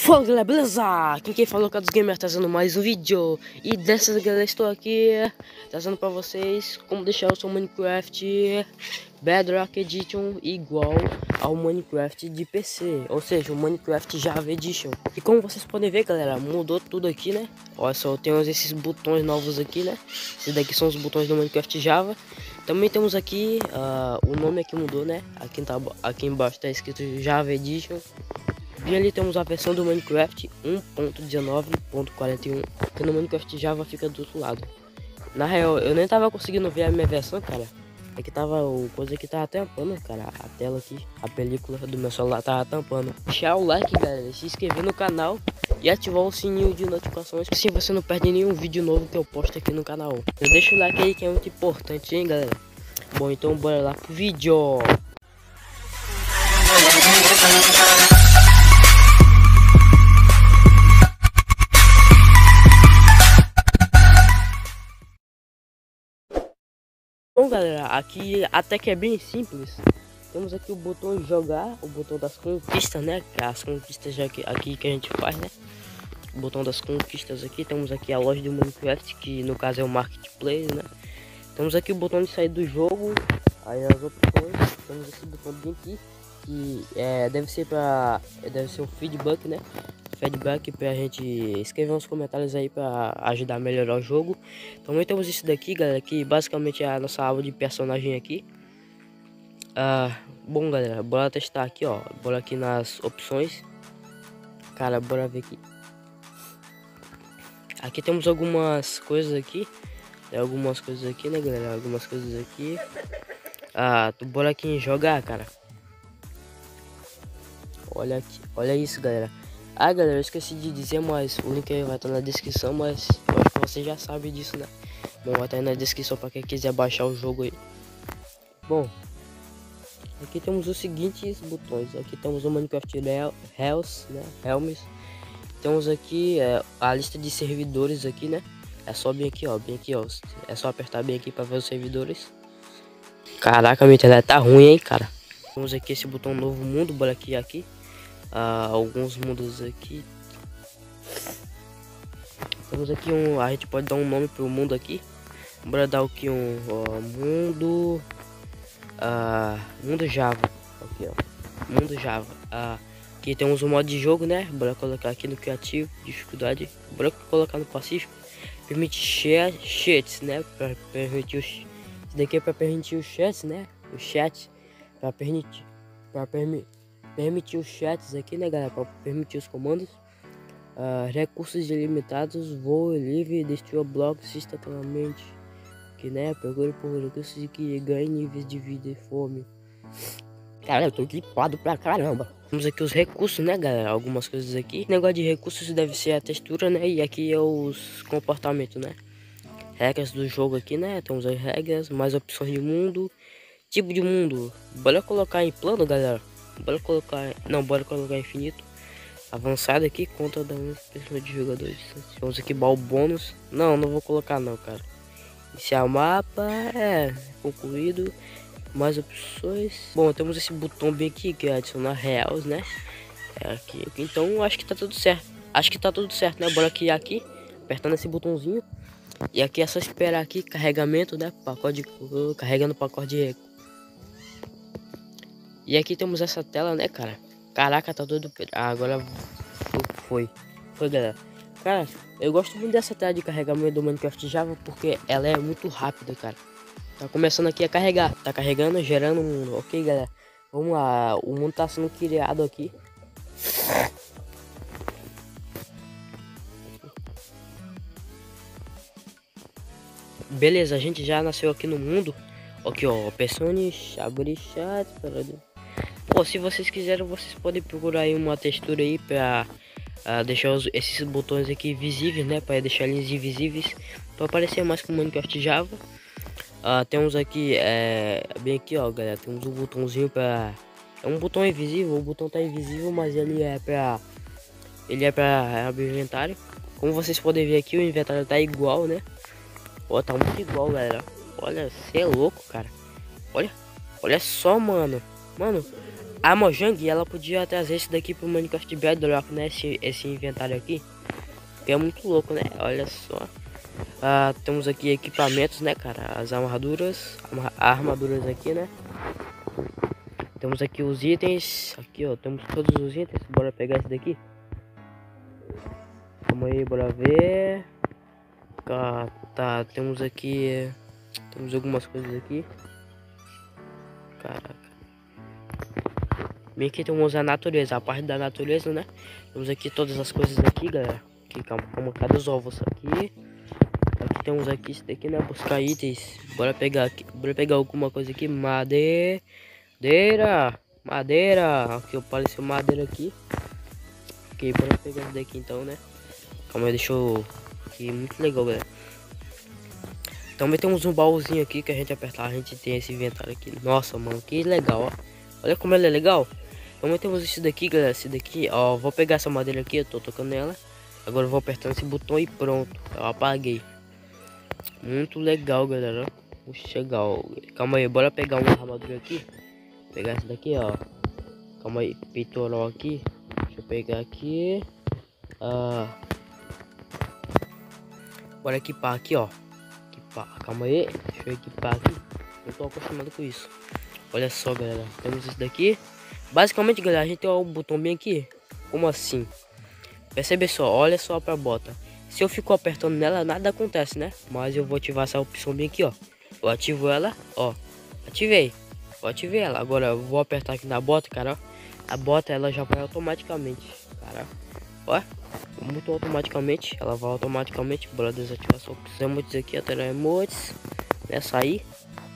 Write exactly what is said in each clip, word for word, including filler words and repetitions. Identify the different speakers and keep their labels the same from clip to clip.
Speaker 1: Fala galera, beleza? Aqui quem falou é o dos Gamer, trazendo mais um vídeo. E dessa galera estou aqui trazendo pra vocês como deixar o seu Minecraft Bedrock Edition igual ao Minecraft de P C, ou seja, o Minecraft Java Edition. E como vocês podem ver galera, mudou tudo aqui, né? Olha só, temos esses botões novos aqui, né? Esses daqui são os botões do Minecraft Java. Também temos aqui, uh, o nome aqui mudou, né? Aqui, tá, aqui embaixo tá escrito Java Edition. E ali temos a versão do Minecraft um ponto dezenove ponto quarenta e um, que no Minecraft Java fica do outro lado. Na real, eu nem tava conseguindo ver a minha versão, cara. É que tava, o coisa que tava tampando, cara, a tela aqui, a película do meu celular tava tampando. Deixar o like, galera, se inscrever no canal e ativar o sininho de notificações, assim você não perde nenhum vídeo novo que eu posto aqui no canal. Então deixa o like aí que é muito importante, hein, galera. Bom, então bora lá pro vídeo. Bom galera, aqui até que é bem simples. Temos aqui o botão de jogar, o botão das conquistas, né? As conquistas aqui, aqui que a gente faz, né? O botão das conquistas aqui. Temos aqui a loja do Minecraft, que no caso é o Marketplace, né? Temos aqui o botão de sair do jogo. Aí as opções, temos esse botão bem aqui, que é, deve ser para deve ser o feedback, né? Feedback pra gente escrever uns comentários aí pra ajudar a melhorar o jogo. Também temos isso daqui, galera, que basicamente é a nossa árvore de personagem aqui. Ah, bom, galera, bora testar aqui, ó. Bora aqui nas opções. Cara, bora ver aqui. Aqui temos algumas coisas aqui. Tem algumas coisas aqui, né, galera? Algumas coisas aqui. Ah, tu bora aqui em jogar, cara. Olha aqui, olha isso, galera. Ah, galera, eu esqueci de dizer, mas o link aí vai estar na descrição, mas eu acho que você já sabe disso, né? Bom, vai estar aí na descrição para quem quiser baixar o jogo aí. Bom, aqui temos os seguintes botões. Aqui temos o Minecraft Helms, né? Helms. Temos aqui é, a lista de servidores aqui, né? É só bem aqui, ó, bem aqui, ó. É só apertar bem aqui para ver os servidores. Caraca, minha internet tá ruim, hein, cara. Temos aqui esse botão novo mundo, bora aqui aqui. Uh, alguns mundos aqui. Temos aqui um, a gente pode dar um nome pro mundo aqui. Bora dar aqui um ó, mundo uh, mundo Java aqui, ó, mundo Java. Uh, aqui temos um modo de jogo, né? Bora colocar aqui no criativo, dificuldade. Bora colocar no pacífico. Permite share chats, né? Para permitir os, isso daqui é para permitir os chats, né? O chat para permitir para permitir permitir os chats aqui, né, galera, para permitir os comandos. Uh, recursos ilimitados, voo livre, destrua blocos instantaneamente, que né, procure por recursos e que ganhe níveis de vida e fome. Cara, eu tô equipado pra caramba. Temos aqui os recursos, né, galera, algumas coisas aqui. O negócio de recursos deve ser a textura, né, e aqui é os comportamentos, né, regras do jogo aqui, né, temos as regras, mais opções de mundo, tipo de mundo. Bora colocar em plano, galera. Bora colocar, não, bora colocar infinito. Avançado aqui, conta da pessoa de jogadores. Vamos aqui baú bônus. Não, não vou colocar não, cara. Esse é o mapa, é concluído. Mais opções. Bom, temos esse botão bem aqui que é adicionar reais, né? É aqui. Então acho que tá tudo certo. Acho que tá tudo certo, né? Bora aqui aqui, apertando esse botãozinho. E aqui é só esperar aqui carregamento, né? Pacote de, carregando o pacote de. E aqui temos essa tela, né, cara? Caraca, tá doido. Ah, agora foi. Foi, galera. Cara, eu gosto muito dessa tela de carregamento do Minecraft Java porque ela é muito rápida, cara. Tá começando aqui a carregar. Tá carregando, gerando um mundo. Ok, galera. Vamos lá. O mundo tá sendo criado aqui. Beleza, a gente já nasceu aqui no mundo. Aqui, ó. Personas, abrir chat. Para... Pô, se vocês quiserem, vocês podem procurar aí uma textura aí pra uh, deixar os, esses botões aqui visíveis, né? Para deixar eles invisíveis, para aparecer mais com o Minecraft Java. Uh, temos aqui, é, bem aqui, ó, galera, temos um botãozinho para, é um botão invisível. O botão tá invisível, mas ele é para, ele é para abrir o inventário. Como vocês podem ver aqui, o inventário tá igual, né? Ó, tá muito igual, galera. Olha, você é louco, cara. Olha, olha só, mano, mano. A Mojang, ela podia trazer esse daqui pro Minecraft Bedrock, né? Esse, esse inventário aqui. Que é muito louco, né? Olha só. Ah, temos aqui equipamentos, né, cara? As armaduras. Armaduras aqui, né? Temos aqui os itens. Aqui, ó. Temos todos os itens. Bora pegar esse daqui. Calma aí, bora ver. Tá, tá, temos aqui. Temos algumas coisas aqui. Caraca. Bem aqui temos a natureza, a parte da natureza, né? Temos aqui todas as coisas aqui, galera. Aqui, calma, calma, cadê os ovos aqui? Aqui temos aqui isso daqui, né? Buscar itens. Bora pegar aqui, bora pegar alguma coisa aqui. Madeira. Madeira. Aqui, apareceu madeira aqui. Ok, bora pegar isso daqui então, né? Calma aí, deixa eu... Aqui, muito legal, galera. Também temos um baúzinho aqui que a gente apertar, a gente tem esse inventário aqui. Nossa, mano, que legal, ó. Olha como ele é legal. Também temos esse daqui, galera. Esse daqui, ó. Vou pegar essa madeira aqui, eu tô tocando nela. Agora eu vou apertando esse botão e pronto. Eu apaguei. Muito legal, galera. Puxa, legal. Calma aí, bora pegar uma armadura aqui. Vou pegar essa daqui, ó. Calma aí, peitoral aqui. Deixa eu pegar aqui. Ah. Bora equipar aqui, ó. Equipar. Calma aí, deixa eu equipar aqui. Eu tô acostumado com isso. Olha só, galera. Temos isso daqui. Basicamente, galera, a gente tem o botão bem aqui. Como assim? Percebe só, olha só pra bota. Se eu fico apertando nela, nada acontece, né? Mas eu vou ativar essa opção bem aqui, ó. Eu ativo ela, ó. Ativei. Eu ativei ela. Agora eu vou apertar aqui na bota, cara, ó. A bota, ela já vai automaticamente, cara. Ó. Muito automaticamente. Ela vai automaticamente. Bora desativar só os emotes aqui, até emotes. Né, sair.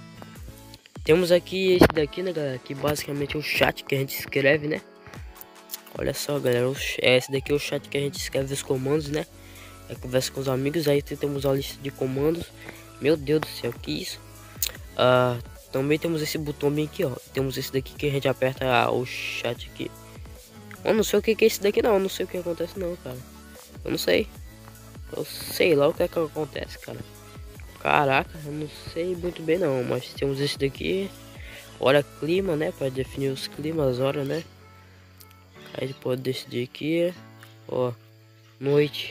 Speaker 1: Temos aqui esse daqui, né, galera, que basicamente é o chat que a gente escreve, né? Olha só, galera, esse daqui é o chat que a gente escreve os comandos, né? É, conversa com os amigos, aí temos a lista de comandos. Meu Deus do céu, que isso? Uh, também temos esse botão bem aqui, ó. Temos esse daqui que a gente aperta ah, o chat aqui. Eu não sei o que, que é esse daqui, não. Eu não sei o que acontece, não, cara. Eu não sei. Eu sei lá o que é que acontece, cara. Caraca, eu não sei muito bem não, mas temos esse daqui. Hora clima, né? Para definir os climas, hora, né? Aí pode decidir aqui. Ó, noite.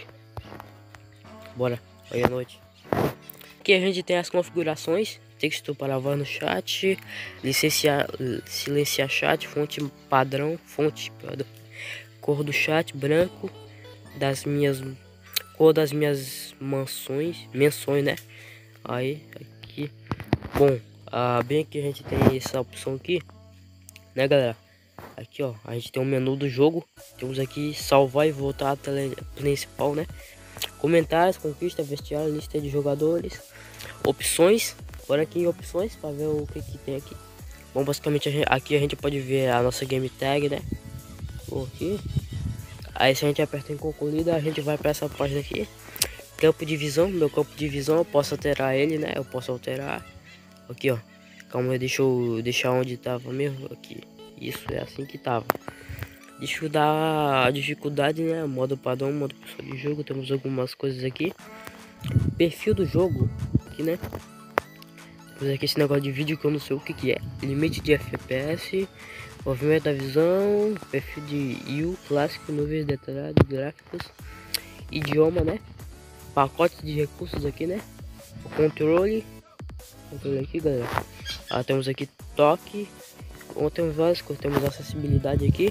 Speaker 1: Bora, aí é noite. Aqui a gente tem as configurações. Texto para voz no chat. Licenciar, silenciar chat. Fonte padrão. Fonte, perdão. Cor do chat, branco. Das minhas... Cor das minhas mansões. Menções, né? Aí, aqui. Bom, ah, bem aqui a gente tem essa opção aqui, né, galera? Aqui, ó, a gente tem o um menu do jogo. Temos aqui salvar e voltar à tela principal, né? Comentários, conquista, vestiário, lista de jogadores, opções. Bora aqui em opções para ver o que que tem aqui. Bom, basicamente a gente, aqui a gente pode ver a nossa game tag, né? Aqui. Aí se a gente aperta em concluída, a gente vai para essa página aqui. Campo de visão, meu campo de visão, eu posso alterar ele, né? Eu posso alterar. Aqui, ó. Calma aí, deixa eu deixar onde tava mesmo. Aqui. Isso, é assim que tava. Deixa eu dar a dificuldade, né? Modo padrão, modo pessoal de jogo. Temos algumas coisas aqui. Perfil do jogo. Aqui, né? Temos aqui esse negócio de vídeo que eu não sei o que que é. Limite de F P S. Movimento da visão. Perfil de U, clássico, nuvens detalhadas, gráficos. Idioma, né? Pacote de recursos aqui, né? O controle. Controle aqui, galera. Ah, temos aqui toque. Ou temos várias coisas. Temos acessibilidade aqui.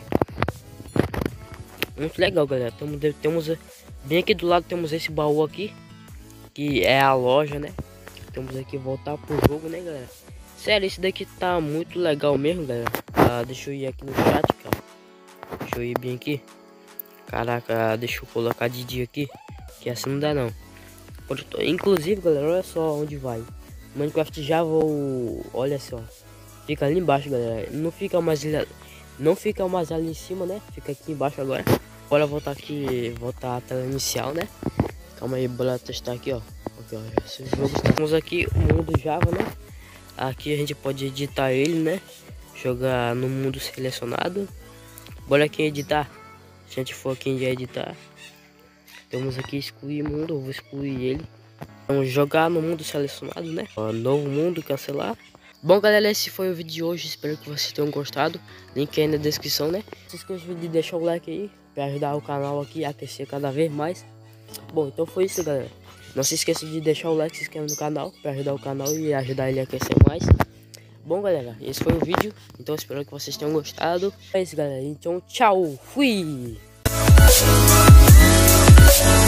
Speaker 1: Muito legal, galera. Temos, temos bem aqui do lado temos esse baú aqui, que é a loja, né? Temos aqui voltar pro jogo, né, galera? Sério, esse daqui tá muito legal mesmo, galera. Ah, deixa eu ir aqui no chat, cara. Deixa eu ir bem aqui. Caraca, deixa eu colocar de dia aqui. Que assim não dá não. Inclusive, galera, olha só onde vai. Minecraft Java, olha só. Fica ali embaixo, galera. Não fica mais não fica mais ali em cima, né? Fica aqui embaixo agora. Bora voltar aqui, voltar a tela inicial, né? Calma aí, bora testar aqui, ó. Aqui, ó. Esse jogo, estamos aqui o mundo Java, né? Aqui a gente pode editar ele, né? Jogar no mundo selecionado. Bora aqui editar. Se a gente for aqui em editar, temos aqui excluir mundo, eu vou excluir ele. Vamos jogar no mundo selecionado, né? Ó, novo mundo, cancelar. Bom, galera, esse foi o vídeo de hoje. Espero que vocês tenham gostado. Link aí na descrição, né? Não se esqueça de deixar o like aí para ajudar o canal aqui a crescer cada vez mais. Bom, então foi isso, galera. Não se esqueça de deixar o like, se inscrever no canal para ajudar o canal e ajudar ele a crescer mais. Bom, galera, esse foi o vídeo. Então espero que vocês tenham gostado. É isso, galera. Então, tchau. Fui!